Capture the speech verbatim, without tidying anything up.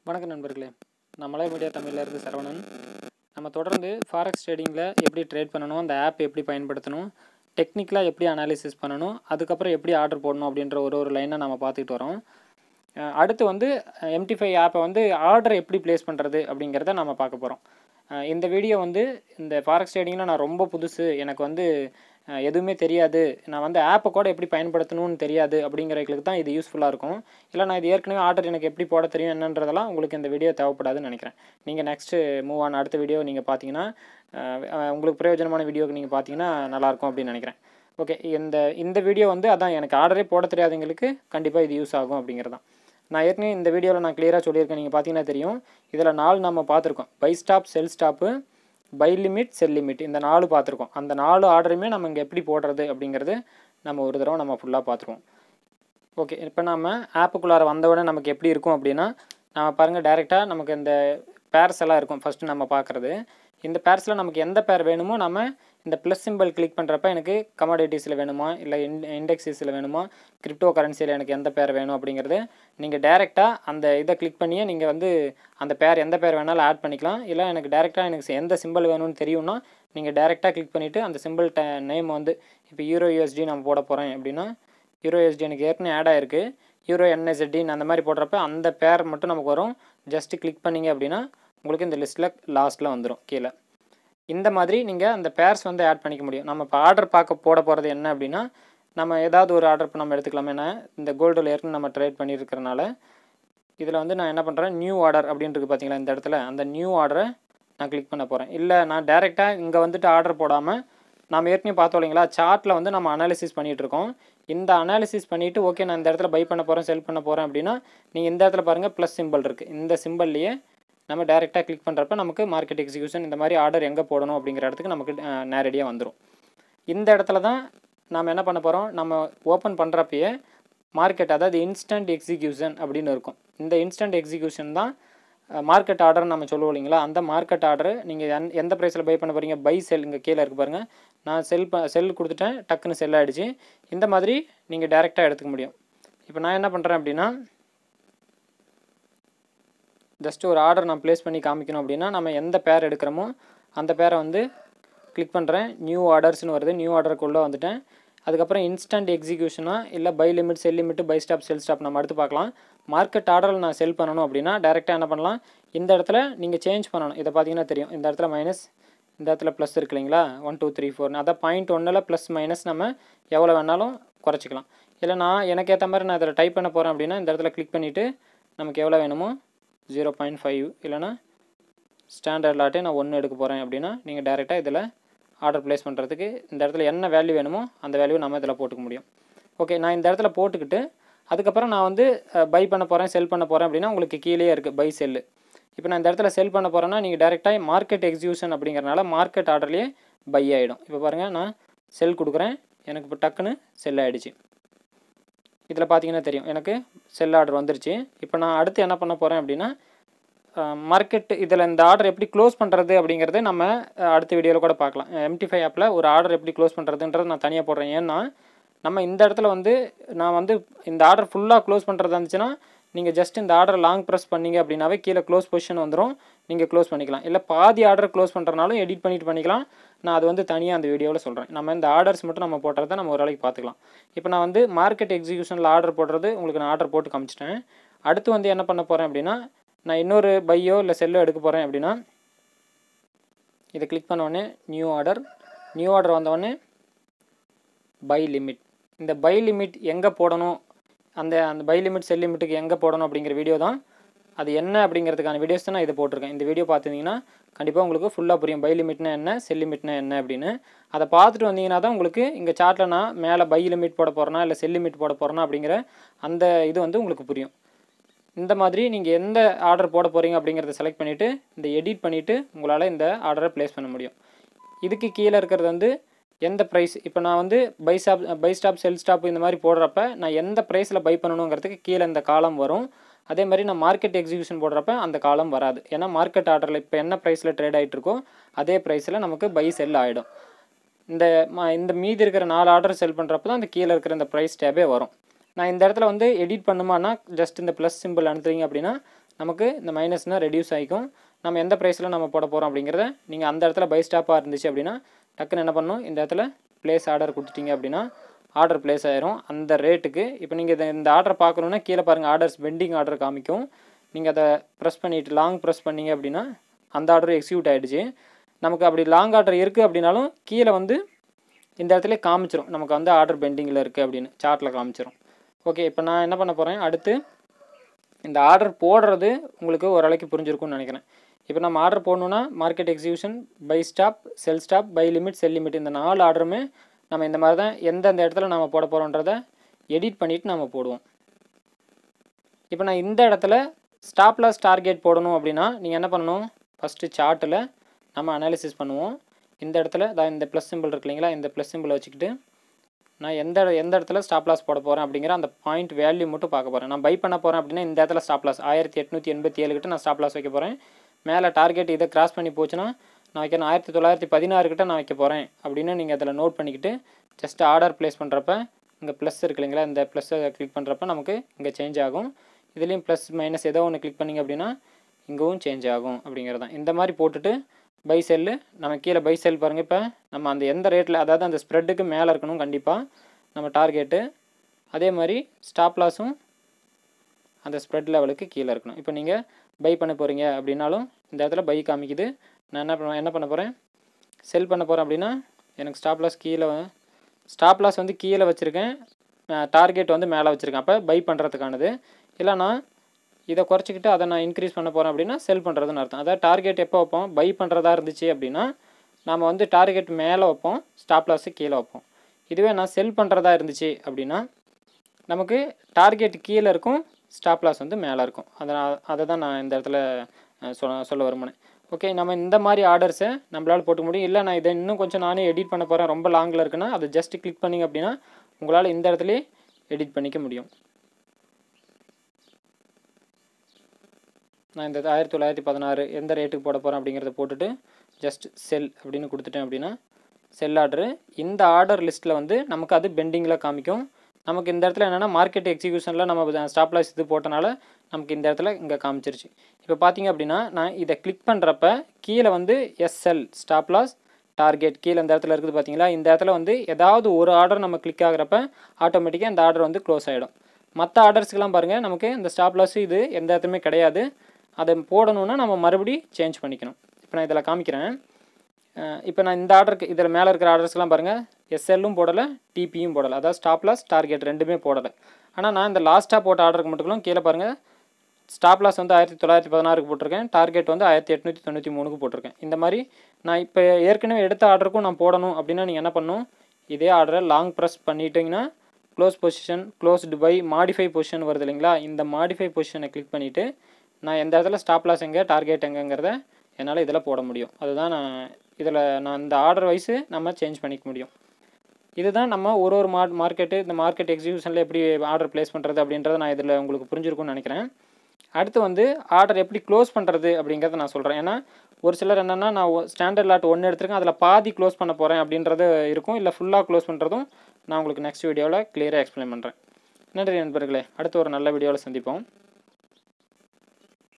வணக்கம் நண்பர்களே, நான் மலை மீடியா தமிழில் இருந்து சரவணன். நம்ம தொடர்ந்து ஃபாரெக்ஸ் ட்ரேடிங்கில் எப்படி ட்ரேட் பண்ணணும், அந்த ஆப் எப்படி பயன்படுத்தணும், டெக்னிக்கலாக எப்படி அனாலிசிஸ் பண்ணணும், அதுக்கப்புறம் எப்படி ஆர்டர் போடணும் அப்படின்ற ஒரு ஒரு லைனை நம்ம பார்த்துக்கிட்டு வரோம். அடுத்து வந்து எம் டி ஃபைவ் ஆப்பை வந்து ஆர்டர் எப்படி ப்ளேஸ் பண்ணுறது அப்படிங்கிறத நம்ம பார்க்க போகிறோம். இந்த வீடியோ வந்து இந்த ஃபாரெக்ஸ் ட்ரேடிங்கில் நான் ரொம்ப புதுசு, எனக்கு வந்து எதுவுமே தெரியாது, நான் வந்து ஆப்பை கூட எப்படி பயன்படுத்தணும்னு தெரியாது அப்படிங்கிறவங்களுக்கு தான் இது யூஸ்ஃபுல்லாக இருக்கும். இல்லை நான் இது ஏற்கனவே ஆர்டர் எனக்கு எப்படி போட தெரியும் என்னன்றதெல்லாம் உங்களுக்கு இந்த வீடியோ தேவைப்படாதுன்னு நினைக்கிறேன். நீங்கள் நெக்ஸ்ட்டு மூவ் ஆன் அடுத்த வீடியோ நீங்கள் பார்த்தீங்கன்னா உங்களுக்கு பிரயோஜனமான வீடியோக்கு நீங்கள் பார்த்தீங்கன்னா நல்லாயிருக்கும் அப்படின்னு நினைக்கிறேன். ஓகே, இந்த இந்த வீடியோ வந்து அதான் எனக்கு ஆர்டரே போட தெரியாதவங்களுக்கு கண்டிப்பாக இது யூஸ் ஆகும் அப்படிங்கிறது தான். நான் ஏற்கனவே இந்த வீடியோவில் நான் கிளியராக சொல்லியிருக்கேன், நீங்கள் பார்த்தீங்கன்னா தெரியும். இதில் நாலு நம்ம பார்த்துருக்கோம், buy stop, sell stop, buy limit, sell limit, இந்த நாலு பார்த்துருக்கோம். அந்த நாலு ஆர்டருமே நம்ம இங்கே எப்படி போடுறது அப்படிங்கிறது நம்ம ஒரு தடவை நம்ம ஃபுல்லாக பார்த்துருவோம். ஓகே, இப்போ நம்ம ஆப்புக்குள்ளார வந்தவுடனே நமக்கு எப்படி இருக்கும் அப்படின்னா, நம்ம பாருங்கள் டேரெக்டாக நமக்கு இந்த பேர்ஸ் எல்லாம் இருக்கும். ஃபஸ்ட்டு நம்ம பார்க்குறது இந்த பேர்ஸில் நமக்கு எந்த பேர் வேணுமோ நம்ம இந்த ப்ளஸ் சிம்பிள் கிளிக் பண்ணுறப்ப எனக்கு கமாடிட்டிஸில் வேணுமா, இல்லை இன் இண்டெக்ஸஸில் வேணுமா, கிரிப்டோ கரன்சியில் எனக்கு எந்த பேர் வேணும் அப்படிங்கிறது நீங்கள் டேரெக்டாக அந்த இதை கிளிக் பண்ணியே நீங்கள் வந்து அந்த பேர் எந்த பேர் வேணாலும் ஆட் பண்ணிக்கலாம். இல்லை எனக்கு டேரெக்டாக எனக்கு எந்த சிம்பிள் வேணும்னு தெரியும்னா நீங்கள் டேரெக்டாக கிளிக் பண்ணிவிட்டு அந்த சிம்பிள் ட நேம் வந்து இப்போ யூரோ யூஎஸ்டி நம்ம போட போகிறேன் அப்படின்னா, யூரோ யூஎஸ்டி எனக்கு ஏற்கனவே ஆட் ஆகிருக்கு, யூரோ என்எஸ்டின்னு அந்த மாதிரி போடுறப்ப அந்த பேர் மட்டும் நமக்கு வரும். ஜஸ்ட்டு கிளிக் பண்ணிங்க அப்படின்னா உங்களுக்கு இந்த லிஸ்ட்டில் லாஸ்ட்டில் வந்துடும் கீழே. இந்த மாதிரி நீங்கள் அந்த பேர்ஸ் வந்து ஆட் பண்ணிக்க முடியும். நம்ம இப்போ ஆர்டர் பார்க்க போட போகிறது என்ன அப்படின்னா, நம்ம ஏதாவது ஒரு ஆர்டர் இப்போ நம்ம எடுத்துக்கலாம். ஏன்னா இந்த கோல்டில் ஏற்கனவே நம்ம ட்ரேட் பண்ணியிருக்கிறனால இதில் வந்து நான் என்ன பண்ணுறேன், நியூ ஆர்டர் அப்படின்றது பார்த்தீங்களா இந்த இடத்துல, அந்த நியூ ஆர்டரை நான் கிளிக் பண்ண போகிறேன். இல்லை நான் டேரெக்டாக இங்கே வந்துட்டு ஆர்டர் போடாமல் நம்ம ஏற்கனவே பார்த்தோம் இல்லைங்களா, சார்ட்டில் வந்து நம்ம அனாலிசிஸ் பண்ணிகிட்டு இருக்கோம். இந்த அனாலிசிஸ் பண்ணிவிட்டு ஓகே நான் இந்த இடத்துல பை பண்ண போகிறேன், செல் பண்ண போகிறேன் அப்படின்னா நீங்கள் இந்த இடத்துல பாருங்கள் ப்ளஸ் சிம்பிள் இருக்குது. இந்த சிம்பிள்லேயே நம்ம டேரெக்டாக கிளிக் பண்ணுறப்ப நமக்கு மார்க்கெட் எக்ஸிக்யூஷன் இந்த மாதிரி ஆர்டர் எங்கே போடணும் அப்படிங்கிற இடத்துக்கு நமக்கு நேரடியாக வந்துடும். இந்த இடத்துல தான் நம்ம என்ன பண்ண போகிறோம், நம்ம ஓப்பன் பண்ணுறப்பயே மார்க்கெட், அதாவது இன்ஸ்டன்ட் எக்ஸிக்யூஷன் அப்படின்னு இருக்கும். இந்த இன்ஸ்டன்ட் எக்ஸிக்யூஷன் தான் மார்க்கெட் ஆர்டர்னு நம்ம சொல்லுவோம் இல்லைங்களா, அந்த மார்க்கெட் ஆர்டர் நீங்கள் எந் எந்த ப்ரைஸில் பை பண்ண போகிறீங்க, பை செல் இங்கே கீழே இருக்குது பாருங்கள். நான் செல் ப செல் கொடுத்துட்டேன், டக்குன்னு செல் ஆகிடுச்சு. இந்த மாதிரி நீங்கள் டேரெக்டாக எடுத்துக்க முடியும். இப்போ நான் என்ன பண்ணுறேன் அப்படின்னா, ஜஸ்ட்டு ஒரு ஆர்டர் நான் ப்ளேஸ் பண்ணி காமிக்கணும் அப்படின்னா நம்ம எந்த பேர் எடுக்கிறோமோ அந்த பேரை வந்து கிளிக் பண்ணுறேன். நியூ ஆர்டர்ஸ்னு வருது, நியூ ஆர்டருக்குள்ளே வந்துட்டேன். அதுக்கப்புறம் இன்ஸ்டன்ட் எக்ஸிக்யூஷனாக இல்லை buy limit, sell limit, buy stop, sell stop நம்ம அடுத்து பார்க்கலாம். மார்க்கெட் ஆர்டரில் நான் செல் பண்ணணும் அப்படின்னா டேரெக்டாக என்ன பண்ணலாம், இந்த இடத்துல நீங்கள் சேஞ்ச் பண்ணணும். இதை பார்த்தீங்கன்னா தெரியும், இந்த இடத்துல மைனஸ், இந்த இடத்துல ப்ளஸ் இருக்கு இல்லைங்களா, ஒன் டூ த்ரீ ஃபோர்னு, அதான் பாயிண்ட் ஒன்றில் ப்ளஸ் மைனஸ் நம்ம எவ்வளோ வேணாலும் குறைச்சிக்கலாம். இல்லை நான் எனக்கு ஏற்ற மாதிரி நான் இதில் டைப் பண்ண போகிறேன் அப்படின்னா இந்த இடத்துல கிளிக் பண்ணிவிட்டு நமக்கு எவ்வளோ வேணுமோ ஜீரோ பாயிண்ட் ஃபைவ் இல்லைனா ஸ்டாண்டர்ட் லாட்டே நான் ஒன்று எடுக்க போகிறேன் அப்படின்னா நீங்கள் டேரெக்டாக இதில் ஆர்டர் ப்ளேஸ் பண்ணுறதுக்கு இந்த இடத்துல என்ன வேல்யூ வேணுமோ அந்த வேல்யூ நம்ம இதில் போட்டுக்க முடியும். ஓகே, நான் இந்த இடத்துல போட்டுக்கிட்டு அதுக்கப்புறம் நான் வந்து பை பண்ண போகிறேன், செல் பண்ண போகிறேன் அப்படின்னா உங்களுக்கு கீழே இருக்குது பை செல்லு. இப்போ நான் இந்த இடத்துல செல் பண்ண போகிறேன்னா நீங்கள் டேரெக்டாக மார்க்கெட் எக்ஸிக்யூஷன் அப்படிங்கிறனால மார்க்கெட் ஆர்டர்லேயே பை ஆகிடும். இப்போ பாருங்கள் நான் செல் கொடுக்குறேன், எனக்கு இப்போ டக்குன்னு செல் ஆகிடுச்சு. இதில் பார்த்தீங்கன்னா தெரியும் எனக்கு செல் ஆர்டர் வந்துருச்சு. இப்போ நான் அடுத்து என்ன பண்ண போகிறேன் அப்படின்னா மார்க்கெட் இதில் இந்த ஆர்டர் எப்படி க்ளோஸ் பண்ணுறது அப்படிங்கிறது நம்ம அடுத்த வீடியோவில் கூட பார்க்கலாம். எம் டி ஃபைவ் ஆப்பில் ஒரு ஆர்டர் எப்படி க்ளோஸ் பண்ணுறதுன்றது நான் தனியாக போடுறேன். ஏன்னா நம்ம இந்த இடத்துல வந்து நான் வந்து இந்த ஆர்டர் ஃபுல்லாக க்ளோஸ் பண்ணுறதா இருந்துச்சுன்னா நீங்கள் ஜஸ்ட் இந்த ஆர்டர் லாங் ப்ரெஸ் பண்ணிங்க அப்படின்னாவே கீழே க்ளோஸ் பொசிஷன் வந்துடும், நீங்கள் க்ளோஸ் பண்ணிக்கலாம். இல்லை பாதி ஆர்டர் க்ளோஸ் பண்ணுறனாலும் எடிட் பண்ணிட்டு பண்ணிக்கலாம். நான் அது வந்து தனியாக அந்த வீடியோவில் சொல்கிறேன். நம்ம இந்த ஆர்டர்ஸ் மட்டும் நம்ம போடுறத நம்ம ஓரளவுக்கு பார்த்துக்கலாம். இப்போ நான் வந்து மார்க்கெட் எக்ஸிக்யூஷனில் ஆர்டர் போடுறது உங்களுக்கு நான் ஆர்டர் போட்டு காமிச்சிட்டேன். அடுத்து வந்து என்ன பண்ண போகிறேன் அப்படின்னா, நான் இன்னொரு பையோ இல்லை செல்லோ எடுக்க போகிறேன் அப்படின்னா இதை கிளிக் பண்ணோடனே நியூ ஆர்டர், நியூ ஆர்டர் வந்தோடனே பை லிமிட். இந்த பை லிமிட் எங்கே போடணும், அந்த அந்த பை லிமிட், செல் லிமிட்டுக்கு எங்கே போடணும் அப்படிங்கிற வீடியோ தான், அது என்ன அப்படிங்கிறதுக்கான வீடியோஸ் தான் நான் இதை போட்டிருக்கேன். இந்த வீடியோ பார்த்துருந்தீங்கன்னா கண்டிப்பாக உங்களுக்கு ஃபுல்லாக புரியும், பை லிமிட்னா என்ன, செல் லிமிட்னா என்ன அப்படின்னு. அதை பார்த்துட்டு வந்தீங்கன்னா தான் உங்களுக்கு இங்கே சார்ட்டில் நான் மேலே பை லிமிட் போட போகிறேன்னா இல்லை செல் லிமிட் போட போகிறேன்னா அப்படிங்கிற அந்த இது வந்து உங்களுக்கு புரியும். இந்த மாதிரி நீங்கள் எந்த ஆர்டர் போட போகிறீங்க அப்படிங்கிறத செலக்ட் பண்ணிவிட்டு இந்த எடிட் பண்ணிவிட்டு உங்களால் இந்த ஆர்டரை ப்ளேஸ் பண்ண முடியும். இதுக்கு கீழே இருக்கிறது வந்து எந்த ப்ரைஸ், இப்போ நான் வந்து buy stop, buy stop, sell stop இந்த மாதிரி போடுறப்ப நான் எந்த ப்ரைஸில் பை பண்ணணுங்கிறதுக்கு கீழே இந்த காலம் வரும். அதே மாதிரி நான் மார்க்கெட் எக்ஸிக்யூஷன் போடுறப்ப அந்த காலம் வராது. ஏன்னா மார்க்கெட் ஆர்டரில் இப்போ என்ன ப்ரைஸில் ட்ரேட் ஆகிட்டு இருக்கோ அதே ப்ரைஸில் நமக்கு பை செல் ஆகிடும். இந்த இந்த மீதி இருக்கிற நாலு ஆர்டர் செல் பண்ணுறப்ப தான் அந்த கீழே இருக்கிற இந்த ப்ரைஸ் டேபே வரும். நான் இந்த இடத்துல வந்து எடிட் பண்ணுமானா ஜஸ்ட் இந்த ப்ளஸ் சிம்பிள் அனுப்புறீங்க அப்படின்னா நமக்கு இந்த மைனஸ்னால் ரெடியூஸ் ஆகிக்கும். நம்ம எந்த ப்ரைஸில் நம்ம போட போகிறோம் அப்படிங்கிறத நீங்கள் அந்த இடத்துல பை ஸ்டாப்பாக இருந்துச்சு அப்படின்னா டக்குன்னு என்ன பண்ணணும், இந்த இடத்துல ப்ளேஸ் ஆர்டர் கொடுத்துட்டீங்க அப்படின்னா ஆர்டர் ப்ளேஸ் ஆயிரும் அந்த ரேட்டுக்கு. இப்போ நீங்கள் இதை இந்த ஆர்டர் பார்க்கணுன்னா கீழே பாருங்கள், ஆர்டர்ஸ் பெண்டிங் ஆர்டர் காமிக்கும். நீங்கள் அதை ப்ரெஸ் பண்ணிவிட்டு லாங் ப்ரெஸ் பண்ணிங்க அப்படின்னா அந்த ஆர்டர் எக்ஸிக்யூட் ஆகிடுச்சு. நமக்கு அப்படி லாங் ஆர்டர் இருக்குது அப்படின்னாலும் கீழே வந்து இந்த இடத்துல காமிச்சிரும் நமக்கு வந்து ஆர்டர் பெண்டிங்கில் இருக்குது அப்படின்னு சார்ட்டில் காமிச்சிரும். ஓகே, இப்போ நான் என்ன பண்ண போகிறேன், அடுத்து இந்த ஆர்டர் போடுறது உங்களுக்கு ஓரளவுக்கு புரிஞ்சிருக்கும்னு நினைக்கிறேன். இப்போ நம்ம ஆர்டர் போடணுன்னா market execution, buy stop, sell stop, buy limit, sell limit இந்த நாலு ஆர்டருமே நம்ம இந்த மாதிரி தான் எந்தெந்த இடத்துல நம்ம போட போகிறோன்றதை எடிட் பண்ணிவிட்டு நம்ம போடுவோம். இப்போ நான் இந்த இடத்துல ஸ்டாப் லாஸ் டார்கெட் போடணும் அப்படின்னா நீங்கள் என்ன பண்ணணும், ஃபஸ்ட்டு சார்ட்டில் நம்ம அனாலிசிஸ் பண்ணுவோம். இந்த இடத்துல தான் இந்த ப்ளஸ் சிம்பிள் இருக்கு இல்லைங்களா, இந்த ப்ளஸ் சிம்பிளை வச்சுக்கிட்டு நான் எந்த எந்த இடத்துல ஸ்டாப் லாஸ் போட போகிறேன் அப்படிங்கிற அந்த பாயிண்ட் வேல்யூ மட்டும் பார்க்க போகிறேன். நான் பை பண்ண போகிறேன் அப்படின்னா இந்த இடத்துல ஸ்டாப் லாஸ் ஆயிரத்தி எட்நூற்றி எண்பத்தி ஏழு கிட்ட நான் ஸ்டாப் லாஸ் வைக்க போகிறேன். மேலே டார்கெட் இதை கிராஸ் பண்ணி போச்சுன்னா நான் வைக்கணும் ஆயிரத்தி தொள்ளாயிரத்தி பதினாறு கிட்ட நான் வைக்க போகிறேன் அப்படின்னு நீங்கள் அதில் நோட் பண்ணிக்கிட்டு ஜஸ்ட் ஆர்டர் ப்ளேஸ் பண்ணுறப்ப இங்கே ப்ளஸ் இருக்கு இல்லைங்களா, இந்த ப்ளஸ்ஸை கிளிக் பண்ணுறப்ப நமக்கு இங்கே சேஞ்ச் ஆகும். இதுலேயும் ப்ளஸ் மைனஸ் ஏதோ ஒன்று கிளிக் பண்ணிங்க அப்படின்னா இங்கேவும் சேஞ்ச் ஆகும் அப்படிங்கிறது தான். இந்த மாதிரி போட்டுட்டு பை செல்லு நம்ம கீழே பை செல் பாருங்கள். இப்போ நம்ம அந்த எந்த ரேட்டில், அதாவது அந்த ஸ்ப்ரெட்டுக்கு மேலே இருக்கணும் கண்டிப்பாக நம்ம டார்கெட்டு. அதே மாதிரி ஸ்டாப் லாஸும் அந்த ஸ்ப்ரெட் லெவலுக்கு கீழே இருக்கணும். இப்போ நீங்கள் பை பண்ண போகிறீங்க அப்படின்னாலும் இந்த இடத்துல பை காமிக்குது. நான் என்ன பண்ண என்ன பண்ண போகிறேன், செல் பண்ண போகிறேன் அப்படின்னா எனக்கு ஸ்டாப் லாஸ் கீழே, ஸ்டாப் லாஸ் வந்து கீழே வச்சுருக்கேன், டார்கெட் வந்து மேலே வச்சுருக்கேன். அப்போ பை பண்ணுறதுக்கானது. இல்லைனா இதை குறைச்சிக்கிட்டு அதை நான் இன்க்ரீஸ் பண்ண போகிறேன் அப்படின்னா செல் பண்ணுறதுன்னு அர்த்தம். அதாவது டார்கெட் எப்போ வைப்போம், பை பண்ணுறதா இருந்துச்சு அப்படின்னா நம்ம வந்து டார்கெட் மேலே வைப்போம், ஸ்டாப் லாஸு கீழே வைப்போம். இதுவே நான் செல் பண்ணுறதா இருந்துச்சு அப்படின்னா நமக்கு டார்கெட் கீழே இருக்கும், ஸ்டாப் லாஸ் வந்து மேலே இருக்கும். அதை அதை தான் நான் இந்த இடத்துல சொல்ல சொல்ல விரும்பினேன். ஓகே, நம்ம இந்த மாதிரி ஆர்டர்ஸை நம்மளால் போட்டுக்க முடியும். இல்லை நான் இதை இன்னும் கொஞ்சம் நானே எடிட் பண்ண போகிறேன், ரொம்ப லாங்கில் இருக்குன்னா அதை ஜஸ்ட் கிளிக் பண்ணிங்க அப்படின்னா உங்களால் இந்த இடத்துல எடிட் பண்ணிக்க முடியும். நான் இந்த ஆயிரத்தி தொள்ளாயிரத்தி பதினாறு எந்த ரேட்டுக்கு போட போகிறேன் அப்படிங்கிறத போட்டுட்டு ஜஸ்ட் செல் அப்படின்னு கொடுத்துட்டேன் அப்படின்னா செல் ஆர்டரு இந்த ஆர்டர் லிஸ்ட்டில் வந்து நமக்கு அது பெண்டிங்கில் காமிக்கும். நமக்கு இந்த இடத்துல என்னென்னா மார்க்கெட் எக்ஸிக்யூஷனில் நம்ம ஸ்டாப் லாஸ் இது போட்டனால நமக்கு இந்த இடத்துல இங்கே காமிச்சிருச்சு. இப்போ பார்த்தீங்க அப்படின்னா நான் இதை கிளிக் பண்ணுறப்ப கீழே வந்து எஸ்எல் ஸ்டாப் லாஸ் டார்கெட் கீழே இந்த இடத்துல இருக்குது பார்த்தீங்களா. இந்த இடத்துல வந்து ஏதாவது ஒரு ஆர்டர் நம்ம கிளிக் ஆகிறப்ப ஆட்டோமேட்டிக்காக இந்த ஆர்டர் வந்து க்ளோஸ் ஆகிடும். மற்ற ஆர்டர்ஸ்க்கெலாம் பாருங்கள் நமக்கு இந்த ஸ்டாப் லாஸு இது எந்த இடத்துலையுமே கிடையாது. அதை போடணுன்னா நம்ம மறுபடி சேஞ்ச் பண்ணிக்கணும். இப்போ நான் இதில் காமிக்கிறேன். இப்போ நான் இந்த ஆர்டருக்கு இதில் மேலே இருக்கிற ஆர்டர்ஸ்லாம் பாருங்கள், எஸ்எல்லும் போடலை, டிபியும் போடலை, அதாவது ஸ்டாப் லாஸ் டார்கெட் ரெண்டுமே போடலை. ஆனால் நான் இந்த லாஸ்ட்டாக போட்ட ஆர்டருக்கு மட்டும் கீழே பாருங்கள் ஸ்டாப் லாஸ் வந்து ஆயிரத்தி தொள்ளாயிரத்தி பதினாறுக்கு போட்டிருக்கேன், டார்கெட் வந்து ஆயிரத்தி எட்நூற்றி தொண்ணூற்றி மூணுக்கு போட்டிருக்கேன். இந்த மாதிரி நான் இப்போ ஏற்கனவே எடுத்த ஆர்டருக்கும் நான் போடணும் அப்படின்னா நீங்கள் என்ன பண்ணணும், இதே ஆர்டரை லாங் ப்ரெஸ் பண்ணிட்டீங்கன்னா close position, closed by, modify position வருது இல்லைங்களா. இந்த மாடிஃபை பொசிஷனை கிளிக் பண்ணிவிட்டு நான் எந்த இடத்துல ஸ்டாப் லாஸ் எங்கே டார்கெட் எங்கேங்கிறத என்னால் இதில் போட முடியும். அதுதான் நான் இதில் நான் இந்த ஆர்டர் வைஸு நம்ம சேஞ்ச் பண்ணிக்க முடியும். இதுதான் நம்ம ஒரு ஒரு மார்க் மார்க்கெட்டு இந்த மார்க்கெட் எக்ஸிக்யூஷனில் எப்படி ஆர்டர் ப்ளேஸ் பண்ணுறது அப்படின்றத நான் இதில் உங்களுக்கு புரிஞ்சிருக்கும்னு நினைக்கிறேன். அடுத்து வந்து ஆர்டர் எப்படி க்ளோஸ் பண்ணுறது அப்படிங்கிறத நான் சொல்கிறேன். ஏன்னா ஒரு சிலர் என்னென்னா நான் ஸ்டாண்டர்ட் லாட் ஒன்று எடுத்துருக்கேன், அதில் பாதி க்ளோஸ் பண்ண போகிறேன் அப்படின்றது இருக்கும். இல்லை ஃபுல்லாக க்ளோஸ் பண்ணுறதும் நான் உங்களுக்கு நெக்ஸ்ட் வீடியோவில் கிளியராக எக்ஸ்பிளைன் பண்ணுறேன். நன்றி நண்பர்களே, அடுத்து ஒரு நல்ல வீடியோவில் சந்திப்போம்.